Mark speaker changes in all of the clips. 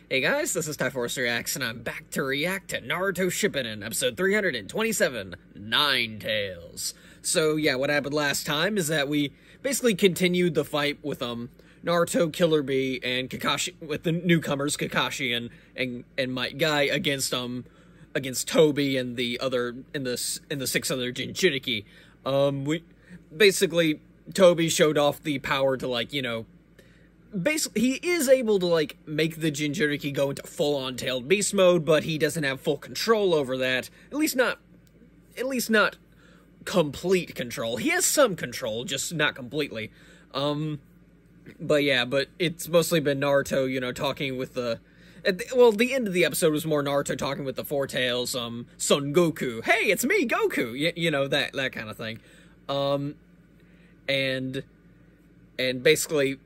Speaker 1: Hey guys, this is Typhorce Reacts, and I'm back to react to Naruto Shippuden, episode 327, Ninetales. So yeah, what happened last time is that we basically continued the fight with Naruto, Killer Bee, and Kakashi, with the newcomers Kakashi and Might Guy against Toby and the other and the 6 other Jinchuriki. We basically, Toby showed off the power to, like, you know, basically, he is able to, like, make the Jinchuriki go into full-on tailed beast mode, but he doesn't have full control over that. At least not complete control. He has some control, just not completely. But yeah, but it's mostly been Naruto, you know, talking with the end of the episode was more Naruto talking with the Four Tails, Son Goku. Hey, it's me, Goku! You know, that kind of thing. And basically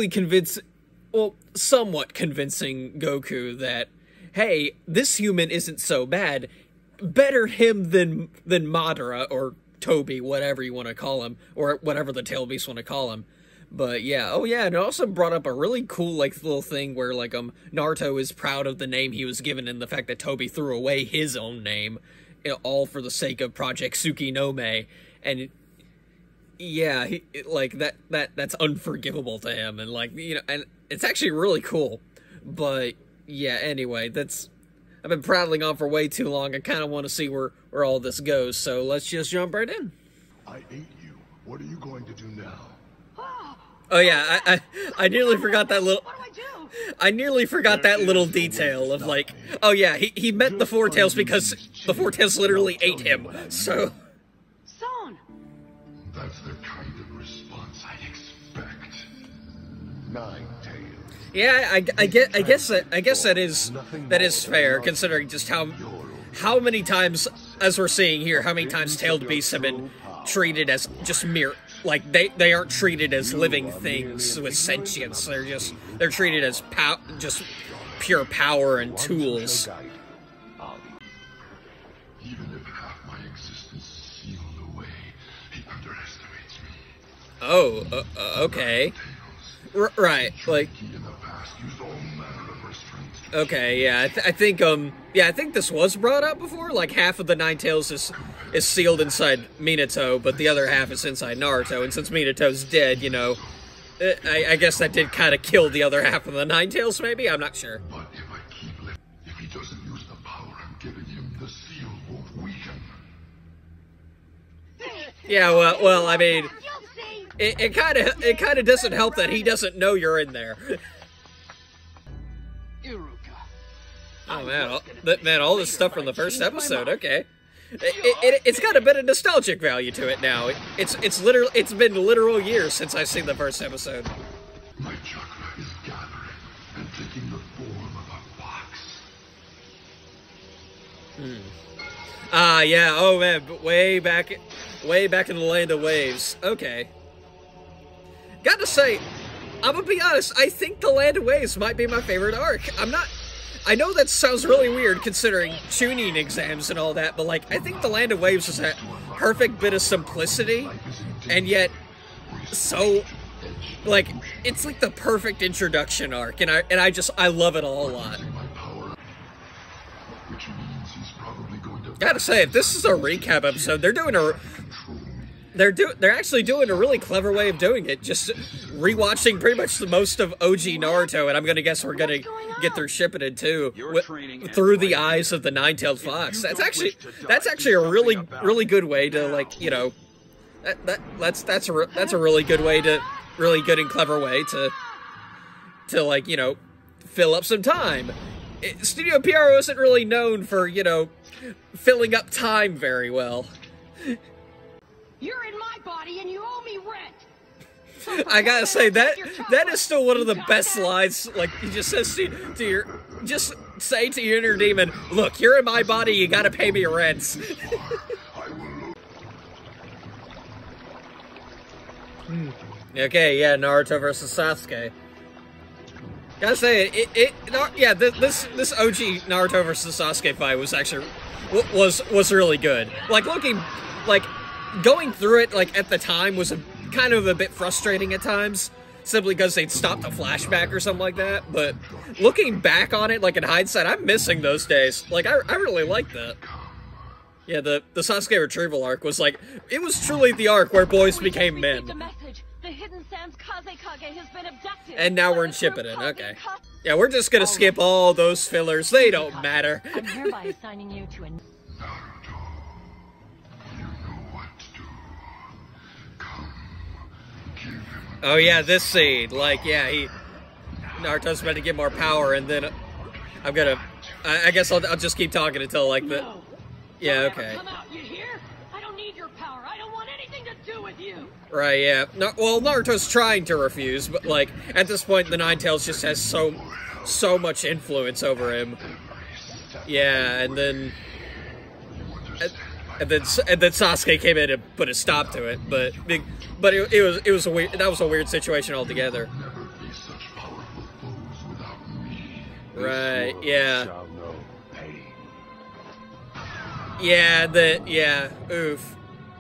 Speaker 1: somewhat convincing Goku that, hey, this human isn't so bad. Better him than Madara or Toby, whatever you want to call him, or whatever the Tail Beasts want to call him. But yeah, oh yeah, and it also brought up a really cool, like, little thing where, like, Naruto is proud of the name he was given and the fact that Toby threw away his own name, all for the sake of Project Tsukinome, and yeah, that's unforgivable to him, and, like, you know, and it's actually really cool. But yeah, anyway, I've been prattling on for way too long. I kind of want to see where all this goes, so let's just jump right in.
Speaker 2: I ate you. What are you going to do now?
Speaker 1: Oh yeah, I nearly forgot that little. I nearly forgot that little detail of, like, oh yeah, he met the Four Tails because the Four Tails literally ate him. So.
Speaker 3: Son.
Speaker 2: That's the kind of response I'd expect. Ninetales.
Speaker 1: Yeah, I guess that is fair, considering just how many times, as we're seeing here, how many times tailed beasts have been treated as just mere, like, they aren't treated as living things with sentience. They're treated as just pure power and tools.
Speaker 2: Even if half my existence is sealed away, he underestimates me.
Speaker 1: Oh, okay. Right, like. Okay, yeah, I think this was brought up before. Like, half of the Ninetales is sealed inside Minato, but the other half is inside Naruto. And since Minato's dead, you know, I guess that did kind of kill the other half of the Ninetales. Maybe, I'm not sure.
Speaker 2: But if he doesn't use the power I'm giving him, the seal won't weaken.
Speaker 1: Yeah, well, I mean, it kind of doesn't help that he doesn't know you're in there. Oh man, all this stuff from the first episode. Okay, it's got a bit of nostalgic value to it now. It's been literal years since I've seen the first episode.
Speaker 2: My chakra is gathering and taking the form of a fox.
Speaker 1: Yeah. Oh man, way back in the Land of Waves. Okay. Gotta say, I'm gonna be honest. I think the Land of Waves might be my favorite arc. I know that sounds really weird considering tuning exams and all that, but, like, I think the Land of Waves is that perfect bit of simplicity, and yet so, like, it's like the perfect introduction arc, and I love it all a lot. Gotta say, if this is a recap episode, they're actually doing a really clever way of doing it. Just rewatching pretty much the most of OG Naruto, and I'm gonna guess we're gonna get through Shippuden too, through the eyes of the Nine-Tailed Fox. That's actually a really good way to, like, you know, that's a really good way to, really good and clever way to like, you know, fill up some time. Studio Pierrot isn't really known for, you know, filling up time very well.
Speaker 3: You're in my body and you owe me rent.
Speaker 1: I gotta say, that is still one of the best lines. Like, he just says just say to your inner demon, look, you're in my body, you gotta pay me rent. Okay, yeah, Naruto versus Sasuke. Gotta say, this OG Naruto versus Sasuke fight was actually, was really good. Like, going through it, like, at the time was kind of a bit frustrating at times, simply because they'd stopped the flashback or something like that. But looking back on it, like in hindsight, I'm missing those days. Like, I really like that. Yeah, the Sasuke retrieval arc was like, it was truly the arc where boys became men.
Speaker 3: The Hidden Sands Kazekage has been abducted.
Speaker 1: And now we're in Shippuden, okay. Yeah, we're just gonna skip all those fillers, they don't matter.
Speaker 3: I'm hereby assigning you to a...
Speaker 2: Naruto, you know what to do. Come, give him
Speaker 1: Oh yeah, this scene, like, yeah, Naruto's meant to get more power, and then I'm gonna, I guess I'll just keep talking until, like, the...
Speaker 3: No.
Speaker 1: Yeah,
Speaker 3: Don't
Speaker 1: okay.
Speaker 3: ever come out, you hear? I don't need your power. I don't want anything to do with you.
Speaker 1: Right, yeah. No, well, Naruto's trying to refuse, but, like, at this point, the Nine Tails just has so much influence over him. Yeah, and then... And then Sasuke came in and put a stop to it, but it was a weird, that was a weird situation altogether.
Speaker 2: never be such powerful foes without me.
Speaker 1: Right, yeah.
Speaker 2: Shall know pain.
Speaker 1: Yeah, oof.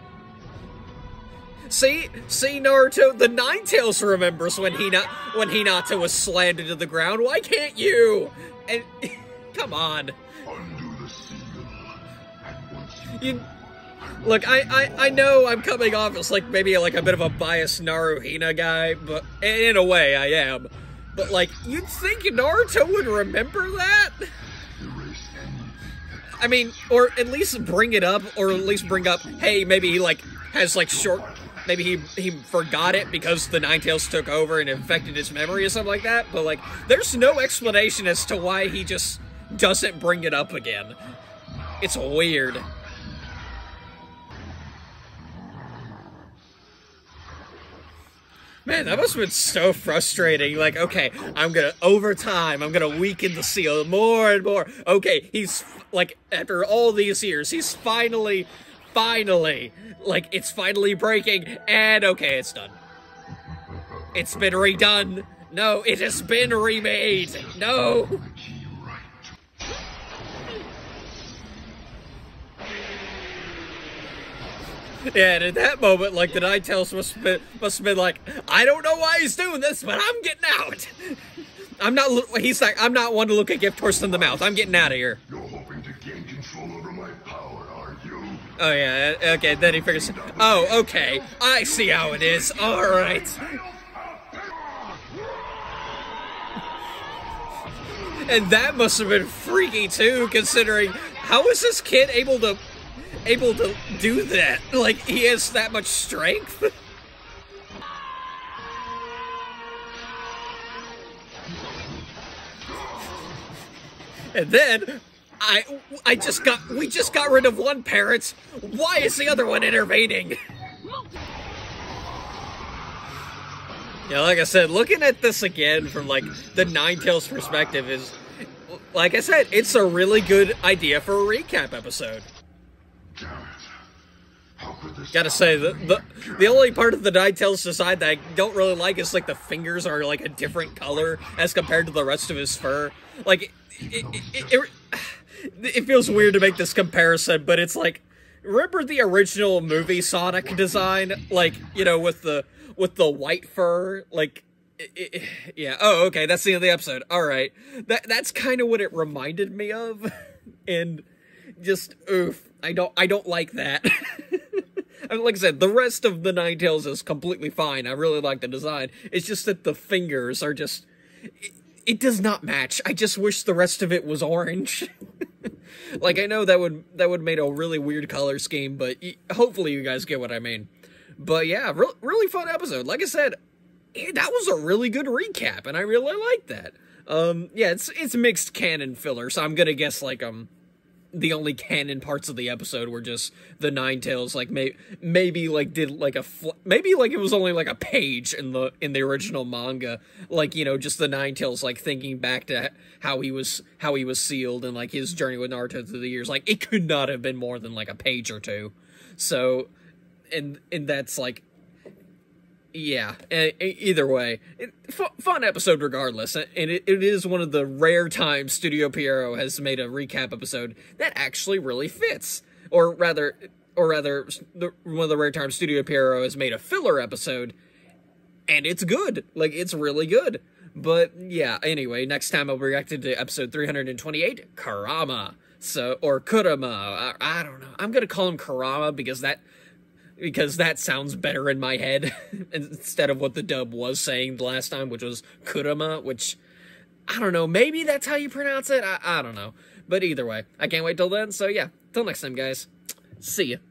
Speaker 1: See, Naruto, the Nine Tails remembers when Hinata was slammed into the ground. Why can't you? And come on.
Speaker 2: Undo the seal. And once
Speaker 1: Look, I know I'm coming off as like maybe like a bit of a biased Naruhina guy, but in a way I am. But like, you'd think Naruto would remember that?
Speaker 2: erase anything.
Speaker 1: I mean, or at least bring it up, or at least bring up, hey, maybe he like has like maybe he forgot it because the Nine Tails took over and infected his memory or something like that. But like, there's no explanation as to why he just doesn't bring it up again. It's weird. Man, that must have been so frustrating. Like, okay, over time, I'm gonna weaken the seal more and more. Okay, he's, like, after all these years, he's finally, like, it's finally breaking, and okay, it's done. It's been redone. No, it has been remade. No. Yeah, and at that moment, like, the Nine Tails must have been like, I don't know why he's doing this, but I'm getting out. He's like, I'm not one to look a gift horse in the mouth. I'm getting out of here.
Speaker 2: You're hoping to gain control over my power, are you?
Speaker 1: Oh, yeah, okay, then he figures, oh, okay, I see how it is, alright. And that must have been freaky, too, considering, how is this kid able to do that? Like, he has that much strength? And then, we just got rid of one parent. Why is the other one intervening? Yeah, like I said, looking at this again from, like, the Nine Tails perspective is, like I said, it's a really good idea for a recap episode.
Speaker 2: Damn it. How could this
Speaker 1: Gotta say, the only part of the Nine Tails design that I don't really like is, like, the fingers are, like, a different color as compared to the rest of his fur. Like, it feels weird to make this comparison, but it's like, remember the original movie Sonic design? Like, you know, with the white fur? Like, yeah. Oh, okay, that's the end of the episode. Alright. That's kind of what it reminded me of. And just, oof. I don't like that. I mean, like I said, the rest of the Nine Tails is completely fine. I really like the design. It's just that the fingers are just... It does not match. I just wish the rest of it was orange. Like, I know that would make a really weird color scheme, but hopefully you guys get what I mean. But yeah, really fun episode. Like I said, that was a really good recap, and I really like that. Yeah, it's mixed canon filler, so I'm gonna guess, like, the only canon parts of the episode were just the Nine Tails, like, maybe like did like maybe like it was only like a page in the original manga, like, you know, just the Nine Tails, like, thinking back to how he was sealed and, like, his journey with Naruto through the years. Like, it could not have been more than like a page or two. So, and that's like, yeah, either way, fun episode regardless, and it is one of the rare times Studio Pierrot has made a recap episode that actually really fits, or rather, one of the rare times Studio Pierrot has made a filler episode, and it's good. Like, it's really good. But, yeah, anyway, next time I'll be reacting to episode 328, Kurama. So, or Kurama, I don't know. I'm gonna call him Kurama because that sounds better in my head instead of what the dub was saying the last time, which was Kurama, which, I don't know, maybe that's how you pronounce it? I don't know. But either way, I can't wait till then, so yeah, till next time, guys. See ya.